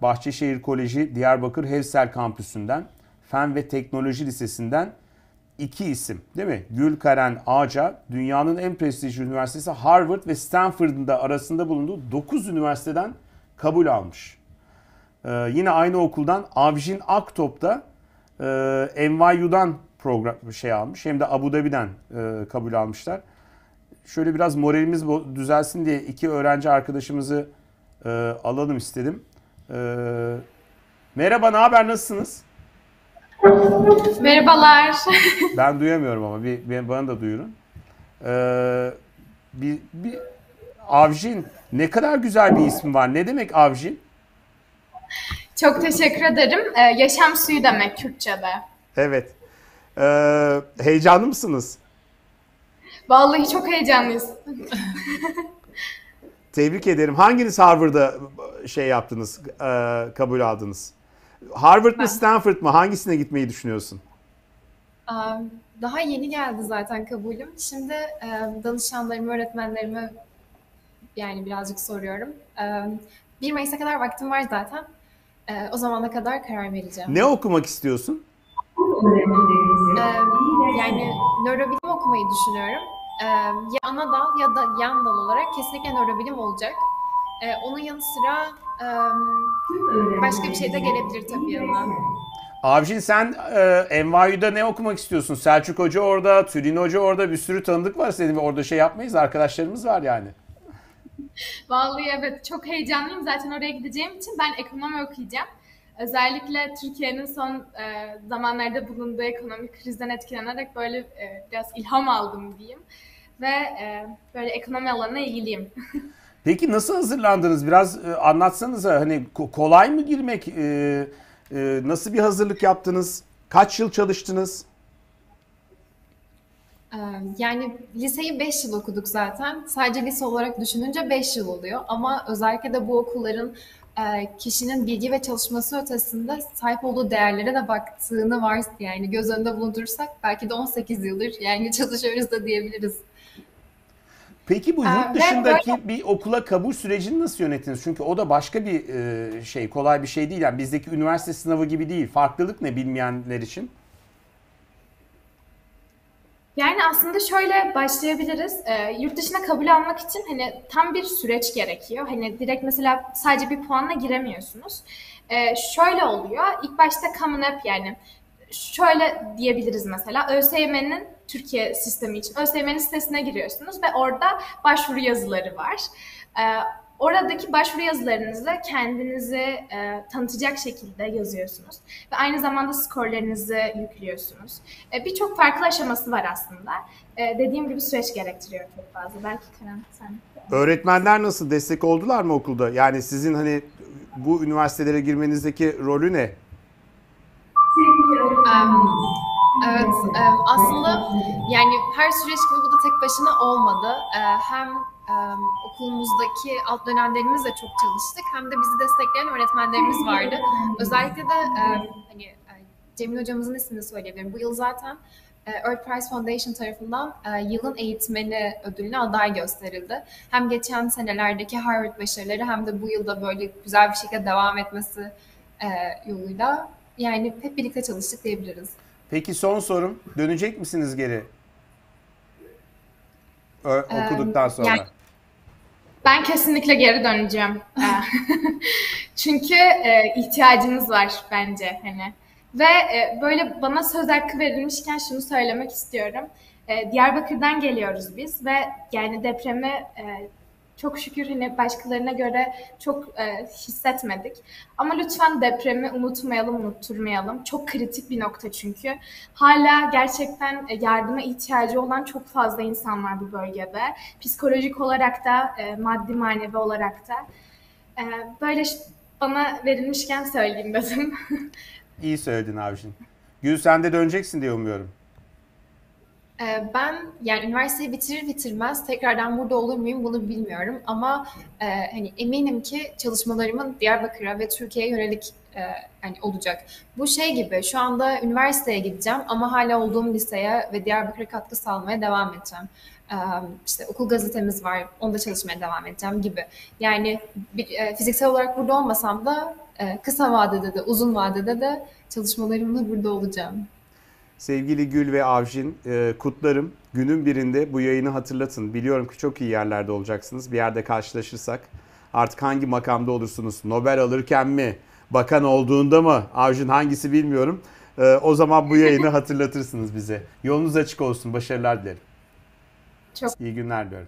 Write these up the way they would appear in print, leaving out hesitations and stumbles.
Bahçeşehir Koleji Diyarbakır Hevsel Kampüsü'nden, Fen ve Teknoloji Lisesi'nden iki isim değil mi? Gülkaren Ağca dünyanın en prestijli üniversitesi Harvard ve Stanford'ın da arasında bulunduğu 9 üniversiteden kabul almış. Yine aynı okuldan Avjin Aktop da NYU'dan program almış. Hem de Abu Dhabi'den kabul almışlar. Şöyle biraz moralimiz düzelsin diye iki öğrenci arkadaşımızı alalım istedim. Merhaba, ne haber, nasılsınız? Merhabalar. Ben duyamıyorum ama bana da duyurun. Bir Avjin, ne kadar güzel bir ismi var. Ne demek Avjin? Çok teşekkür ederim. Yaşam suyu demek Kürtçe'de. Evet. Heyecanlı mısınız? Vallahi çok heyecanlıyız. Tebrik ederim. Hanginiz Harvard'da yaptınız, kabul aldınız? Harvard mı, Ben. Stanford mı? Hangisine gitmeyi düşünüyorsun? Daha yeni geldi zaten kabulüm. Şimdi danışanlarımı, öğretmenlerime yani birazcık soruyorum. 1 Mayıs'a kadar vaktim var zaten. O zamana kadar karar vereceğim. Ne okumak istiyorsun? Ee, Yani nörobilim okumayı düşünüyorum. Ya ana dal ya da yan dal olarak kesinlikle nörobilim olacak. Onun yanı sıra başka bir şey de gelebilir tabii yanına. Avcin, sen NYU'da ne okumak istiyorsun? Selçuk Hoca orada, Tülin Hoca orada, bir sürü tanıdık var. Senin orada yapmayız, arkadaşlarımız var yani. Vallahi evet, çok heyecanlıyım. Zaten oraya gideceğim için ben ekonomi okuyacağım. Özellikle Türkiye'nin son zamanlarda bulunduğu ekonomik krizden etkilenerek böyle biraz ilham aldım diyeyim. Ve böyle ekonomi alanına ilgiliyim. Peki nasıl hazırlandınız? Biraz anlatsanıza. Hani kolay mı girmek? Nasıl bir hazırlık yaptınız? Kaç yıl çalıştınız? Yani liseyi 5 yıl okuduk zaten. Sadece lise olarak düşününce 5 yıl oluyor. Ama özellikle de bu okulların kişinin bilgi ve çalışması ötesinde sahip olduğu değerlere de baktığını yani göz önünde bulundurursak belki de 18 yıldır yani çalışıyoruz da diyebiliriz. Peki bu yurt Ve böyle dışındaki bir okula kabul sürecini nasıl yönettiniz? Çünkü o da başka bir kolay bir şey değil. Yani bizdeki üniversite sınavı gibi değil. Farklılık ne bilmeyenler için? Yani aslında şöyle başlayabiliriz. Yurt dışına kabul almak için hani tam bir süreç gerekiyor. Hani direkt mesela sadece bir puanla giremiyorsunuz. Şöyle oluyor. İlk başta Common App, yani şöyle diyebiliriz mesela. ÖSYM'nin Türkiye sistemi için ÖSYM'nin sitesine giriyorsunuz ve orada başvuru yazıları var. Ee, Oradaki başvuru yazılarınızı kendinizi tanıtacak şekilde yazıyorsunuz. Ve aynı zamanda skorlarınızı yüklüyorsunuz. Birçok farklı aşaması var aslında. Dediğim gibi süreç gerektiriyor çok fazla. Belki Karan sen... Öğretmenler nasıl destek oldular mı okulda? Yani sizin hani bu üniversitelere girmenizdeki rolü ne? Evet, aslında yani her süreç gibi bu da tek başına olmadı. Hem okulumuzdaki alt dönemlerimizle çok çalıştık, hem de bizi destekleyen öğretmenlerimiz vardı. Özellikle de hani Cemil hocamızın ismini söyleyebilirim. Bu yıl zaten Earth Prize Foundation tarafından yılın eğitmeni ödülüne aday gösterildi. Hem geçen senelerdeki Harvard başarıları hem de bu yılda böyle güzel bir şekilde devam etmesi yoluyla yani hep birlikte çalıştık diyebiliriz. Peki son sorum. Dönecek misiniz geri Ee, okuduktan Yani sonra? Ben kesinlikle geri döneceğim. Çünkü ihtiyacımız var bence hani. Ve böyle bana söz hakkı verilmişken şunu söylemek istiyorum. Diyarbakır'dan geliyoruz biz ve yani depremi çok şükür hani başkalarına göre çok hissetmedik. Ama lütfen depremi unutmayalım, unutturmayalım. Çok kritik bir nokta çünkü. Hala gerçekten yardıma ihtiyacı olan çok fazla insan var bu bölgede. Psikolojik olarak da, maddi manevi olarak da. E, Böyle bana verilmişken söyleyeyim dedim. İyi söyledin abiciğim. Gül, sen de döneceksin diye umuyorum. Ben yani üniversiteyi bitirir bitirmez tekrardan burada olur muyum bunu bilmiyorum ama hani eminim ki çalışmalarımın Diyarbakır'a ve Türkiye'ye yönelik hani olacak. Bu şey gibi şu anda üniversiteye gideceğim ama hala olduğum liseye ve Diyarbakır'a katkı sağlamaya devam edeceğim. Ee, işte okul gazetemiz var, onda çalışmaya devam edeceğim gibi. Yani fiziksel olarak burada olmasam da kısa vadede de uzun vadede de çalışmalarımla burada olacağım. Sevgili Gül ve Avşin, kutlarım. Günün birinde bu yayını hatırlatın. Biliyorum ki çok iyi yerlerde olacaksınız. Bir yerde karşılaşırsak artık hangi makamda olursunuz? Nobel alırken mi? Bakan olduğunda mı? Avşin hangisi bilmiyorum. O zaman bu yayını hatırlatırsınız bize. Yolunuz açık olsun. Başarılar dilerim. Çok İyi günler diliyorum.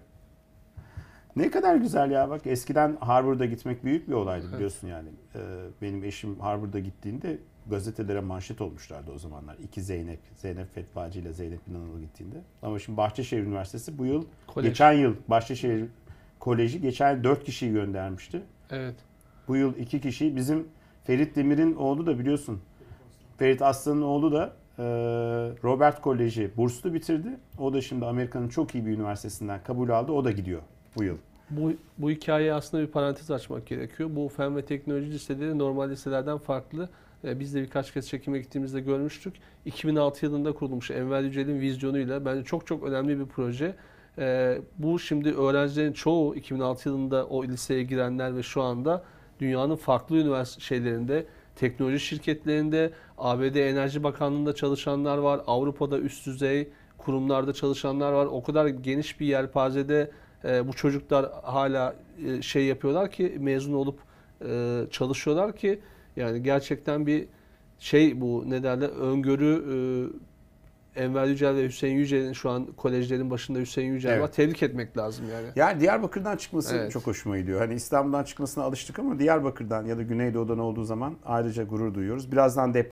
Ne kadar güzel ya, bak eskiden Harvard'a gitmek büyük bir olaydı biliyorsun yani. Benim eşim Harvard'a gittiğinde gazetelere manşet olmuşlardı o zamanlar. İki Zeynep, Zeynep Fetvacı ile Zeynep İnanıl'a gittiğinde. Ama şimdi Bahçeşehir Üniversitesi bu yıl, geçen yıl Bahçeşehir Koleji geçen yıl 4 kişiyi göndermişti. Evet. Bu yıl 2 kişi, bizim Ferit Demir'in oğlu da biliyorsun. Ferit Aslan'ın oğlu da Robert Koleji burslu bitirdi. O da şimdi Amerika'nın çok iyi bir üniversitesinden kabul aldı. O da gidiyor bu yıl. Bu hikayeye aslında bir parantez açmak gerekiyor. Bu fen ve teknoloji liseleri normal liselerden farklı. Biz de birkaç kez çekime gittiğimizde görmüştük. 2006 yılında kurulmuş Enver Yücel'in vizyonuyla bence çok çok önemli bir proje. Bu şimdi öğrencilerin çoğu 2006 yılında o liseye girenler ve şu anda dünyanın farklı üniversitelerinde, teknoloji şirketlerinde, ABD Enerji Bakanlığı'nda çalışanlar var, Avrupa'da üst düzey kurumlarda çalışanlar var. O kadar geniş bir yelpazede bu çocuklar hala şey yapıyorlar ki, mezun olup çalışıyorlar ki yani gerçekten bir şey, bu ne derler, öngörü. Enver Yücel ve Hüseyin Yücel'in şu an kolejlerin başında Hüseyin Yücel var. Tebrik etmek lazım yani. Yani Diyarbakır'dan çıkması çok hoşuma gidiyor. Hani İstanbul'dan çıkmasına alıştık ama Diyarbakır'dan ya da Güneydoğu'dan olduğu zaman ayrıca gurur duyuyoruz. Birazdan